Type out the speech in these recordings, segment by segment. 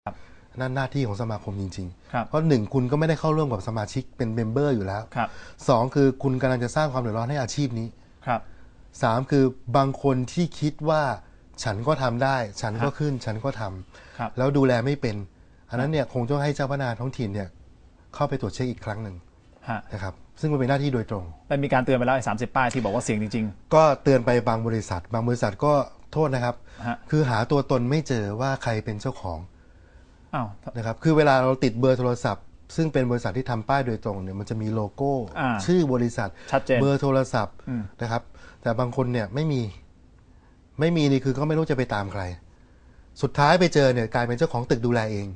นั่นหน้าที่ของสมาคมจริงๆเพราะหนึ่งคุณก็ไม่ได้เข้าร่วมกับสมาชิกเป็นเมมเบอร์อยู่แล้วสองคือคุณกำลังจะสร้างความเดือดร้อนให้อาชีพนี้สามคือบางคนที่คิดว่าฉันก็ทำได้ฉันก็ขึ้นฉันก็ทำแล้วดูแลไม่เป็นอันนั้นเนี่ยคงต้องให้เจ้าพนักงานท้องถิ่นเนี่ยเข้าไปตรวจเช็คอีกครั้งหนึ่งนะครับซึ่งมันเป็นหน้าที่โดยตรงแต่มีการเตือนไปแล้ว30 ป้ายที่บอกว่าเสี่ยงจริงๆก็เตือนไปบางบริษัทก็โทษนะครับคือหาตัวตนไม่เจอว่าใครเป็นเจ้าของนะครับคือเวลาเราติดเบอร์โทรศัพท์ซึ่งเป็นบริษัทที่ทำป้ายโดยตรงเนี่ยมันจะมีโลโก้ชื่อบริษัทเบอร์โทรศัพท์นะครับแต่บางคนเนี่ยไม่มีนี่คือก็ไม่รู้จะไปตามใครสุดท้ายไปเจอเนี่ยกลายเป็นเจ้าของตึกดูแลเอง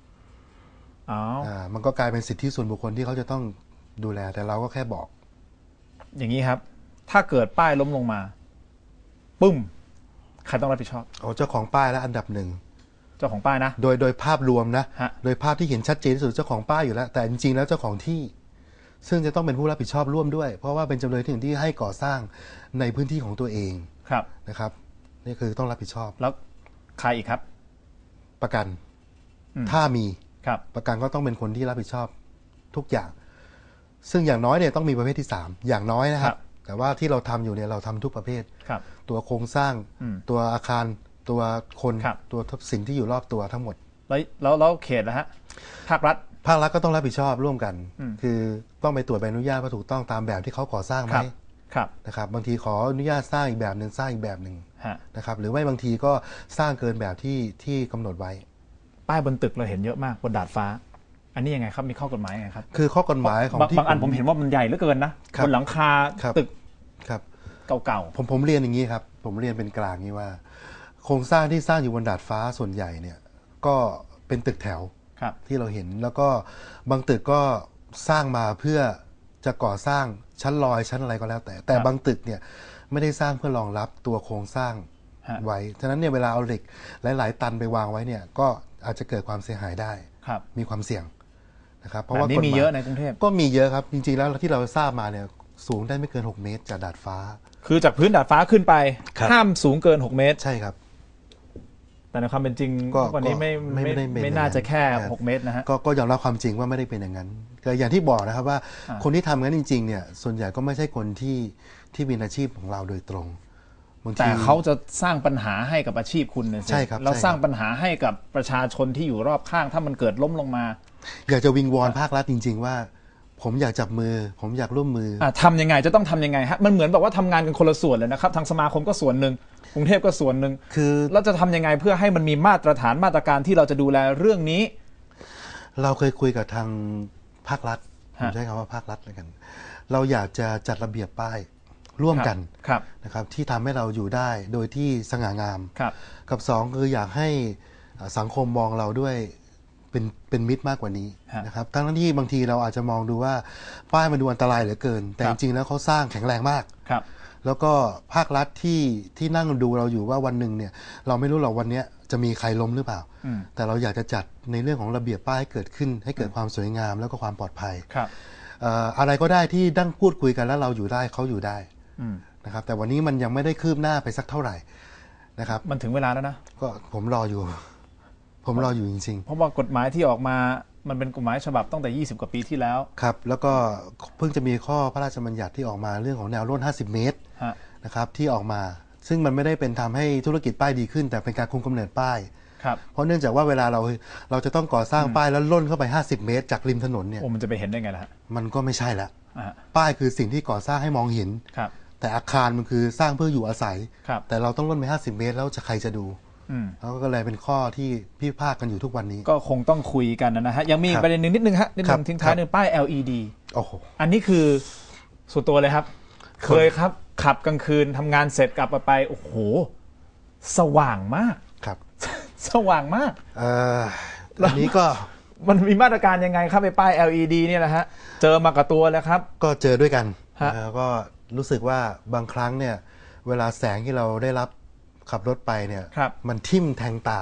มันก็กลายเป็นสิทธิส่วนบุคคลที่เขาจะต้องดูแลแต่เราก็แค่บอกอย่างนี้ครับถ้าเกิดป้ายล้มลงมาปุ้มใครต้องรับผิดชอบเจ้าของป้ายและอันดับหนึ่งเจ้าของป้ายนะโดยภาพรวมนะโดยภาพที่เห็นชัดเจนที่สุดเจ้าของป้ายอยู่แล้วแต่จริงๆแล้วเจ้าของที่ซึ่งจะต้องเป็นผู้รับผิดชอบร่วมด้วยเพราะว่าเป็นจำเลยที่หนึ่งที่ให้ก่อสร้างในพื้นที่ของตัวเองนะครับนี่คือต้องรับผิดชอบแล้วใครอีกครับประกันถ้ามีประกันก็ต้องเป็นคนที่รับผิดชอบทุกอย่างซึ่งอย่างน้อยเนี่ยต้องมีประเภทที่3อย่างน้อยนะครับแต่ว่าที่เราทำอยู่เนี่ยเราทำทุกประเภทตัวโครงสร้างตัวอาคารตัวคนตัวสิ่งที่อยู่รอบตัวทั้งหมดแล้วเขตนะฮะภาครัฐก็ต้องรับผิดชอบร่วมกันคือต้องไปตรวจใบอนุญาตว่าถูกต้องตามแบบที่เขาก่อสร้างไหมนะครับบางทีขออนุญาตสร้างอีกแบบหนึ่งสร้างอีกแบบหนึ่งนะครับหรือไม่บางทีก็สร้างเกินแบบที่กำหนดไว้ป้ายบนตึกเราเห็นเยอะมากบนดาดฟ้าอันนี้ยังไงครับมีข้อกฎหมายไงครับคือข้อกฎหมายของบางอันผมเห็นว่ามันใหญ่เหลือเกินนะบนหลังคาตึกเก่าๆผมเรียนอย่างนี้ครับผมเรียนเป็นกลางนี้ว่าโครงสร้างที่สร้างอยู่บนดาดฟ้าส่วนใหญ่เนี่ยก็เป็นตึกแถวที่เราเห็นแล้วก็บางตึกก็สร้างมาเพื่อจะก่อสร้างชั้นลอยชั้นอะไรก็แล้วแต่บางตึกเนี่ยไม่ได้สร้างเพื่อรองรับตัวโครงสร้างไว้ฉะนั้นเนี่ยเวลาเอาเหล็กหลายๆตันไปวางไว้เนี่ยก็อาจจะเกิดความเสียหายได้มีความเสี่ยงนะครับเพราะว่ากฎหมายมีเยอะในกรุงเทพก็มีเยอะครับจริงๆแล้วที่เราทราบมาเนี่ยสูงได้ไม่เกิน6 เมตรจากดาดฟ้าคือจากพื้นดาดฟ้าขึ้นไปห้ามสูงเกิน6 เมตรใช่ครับแต่ในความเป็นจริงวันนี้ไม่น่าจะแค่6 เมตรนะฮะก็ยอมรับความจริงว่าไม่ได้เป็นอย่างนั้นแต่อย่างที่บอกนะครับว่าคนที่ทำงั้นจริงๆเนี่ยส่วนใหญ่ก็ไม่ใช่คนที่มีอาชีพของเราโดยตรงแต่เขาจะสร้างปัญหาให้กับอาชีพคุณใช่ครับเราสร้างปัญหาให้กับประชาชนที่อยู่รอบข้างถ้ามันเกิดล้มลงมาอยากจะวิงวอนภาครัฐจริงๆว่าผมอยากจับมือผมอยากร่วมมือทำยังไงจะต้องทำยังไงฮะมันเหมือนแบบว่าทำงานกันคนละส่วนเลยนะครับทางสมาคมก็ส่วนหนึ่งกรุงเทพก็ส่วนหนึ่งคือเราจะทำยังไงเพื่อให้มันมีมาตรฐานมาตรการที่เราจะดูแลเรื่องนี้เราเคยคุยกับทางภาครัฐผมใช้คำว่าภาครัฐเลยกันเราอยากจะจัดระเบียบป้ายร่วมกันนะครับที่ทำให้เราอยู่ได้โดยที่สง่างามกับ2คืออยากให้สังคมมองเราด้วยเป็นมิตรมากกว่านี้นะครับทั้งที่บางทีเราอาจจะมองดูว่าป้ายมันดูอันตรายเหลือเกินแต่จริงๆแล้วเขาสร้างแข็งแรงมากแล้วก็ภาครัฐที่นั่งดูเราอยู่ว่าวันหนึ่งเนี่ยเราไม่รู้หรอกวันนี้จะมีใครล้มหรือเปล่าแต่เราอยากจะจัดในเรื่องของระเบียบป้ายให้เกิดขึ้นให้เกิดความสวยงามแล้วก็ความปลอดภัยอะไรก็ได้ที่นั่งพูดคุยกันแล้วเราอยู่ได้เขาอยู่ได้นะครับแต่วันนี้มันยังไม่ได้คืบหน้าไปสักเท่าไหร่นะครับมันถึงเวลาแล้วนะก็ผมรออยู่จริงๆเพราะว่ากฎหมายที่ออกมามันเป็นกฎหมายฉบับตั้งแต่20 กว่าปีที่แล้วครับแล้วก็เพิ่งจะมีข้อพระราชบัญญัติที่ออกมาเรื่องของแนวร่น50 เมตรนะครับที่ออกมาซึ่งมันไม่ได้เป็นทำให้ธุรกิจป้ายดีขึ้นแต่เป็นการคุมกำเนิดป้ายเพราะเนื่องจากว่าเวลาเราจะต้องก่อสร้างป้ายแล้วล่นเข้าไป50 เมตรจากริมถนนเนี่ยมันจะไปเห็นได้ไงล่ะมันก็ไม่ใช่ละป้ายคือสิ่งที่ก่อสร้างให้มองเห็นแต่อาคารมันคือสร้างเพื่ออยู่อาศัยแต่เราต้องล่นไป50 เมตรแล้วจะใครจะดูแล้วก็เลยเป็นข้อที่พิพาทกันอยู่ทุกวันนี้ก็คงต้องคุยกันนะฮะยังมีประเด็นนึงนิดนึงฮะนิดนึงทิ้งท้ายหนึ่งป้าย LED อันนี้คือส่วนตัวเลยครับเคยครับขับกลางคืนทำงานเสร็จกลับไปโอ้โหสว่างมากครับสว่างมากอันนี้ก็มันมีมาตรการยังไงครับไอ้ป้าย LED เนี่ยนะฮะเจอมากับตัวแล้วครับก็เจอด้วยกันแล้วก็รู้สึกว่าบางครั้งเนี่ยเวลาแสงที่เราได้รับขับรถไปเนี่ยมันทิ่มแทงตา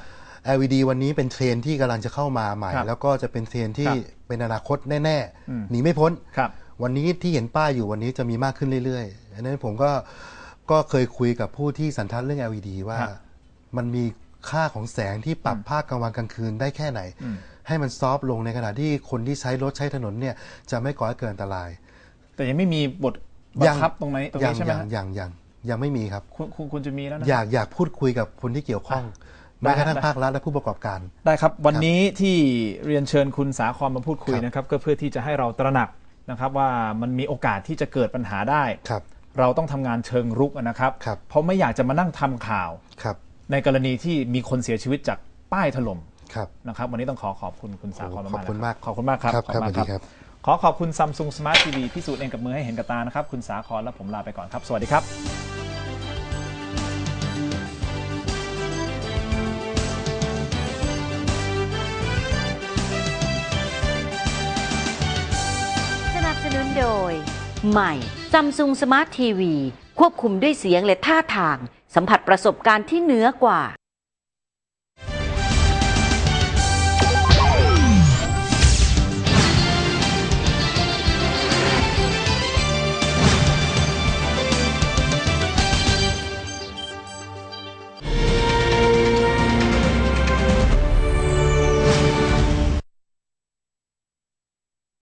LED วันนี้เป็นเทรนที่กำลังจะเข้ามาใหม่แล้วก็จะเป็นเทรนที่เป็นอนาคตแน่ๆหนีไม่พ้นวันนี้ที่เห็นป้ายอยู่วันนี้จะมีมากขึ้นเรื่อยๆอันนั้นผมก็เคยคุยกับผู้ที่สันทัดเรื่อง LED ว่ามันมีค่าของแสงที่ปรับภาคกลางวันกลางคืนได้แค่ไหนให้มันซอฟต์ลงในขณะที่คนที่ใช้รถใช้ถนนเนี่ยจะไม่ก่อให้เกิดอันตรายแต่ยังไม่มีบทบังคับตรงนี้ใช่ไหมยังไม่มีครับคุณจะมีแล้วนะอยากพูดคุยกับคนที่เกี่ยวข้องแม้กระทั่งภาครัฐและผู้ประกอบการได้ครับวันนี้ที่เรียนเชิญคุณสาครมาพูดคุยนะครับก็เพื่อที่จะให้เราตระหนักนะครับว่ามันมีโอกาสที่จะเกิดปัญหาได้เราต้องทำงานเชิงรุกนะครับเพราะไม่อยากจะมานั่งทำข่าวในกรณีที่มีคนเสียชีวิตจากป้ายถล่มนะครับวันนี้ต้องขอบคุณคุณสาครมากขอบคุณมากครับขอบคุณ Samsung Smart TV พิสูจน์เองกับมือให้เห็นกับตานะครับคุณสาครและผมลาไปก่อนครับสวัสดีครับสนับสนุนโดยใหม่ Samsung Smart TV ควบคุมด้วยเสียงและท่าทางสัมผัสประสบการณ์ที่เหนือกว่า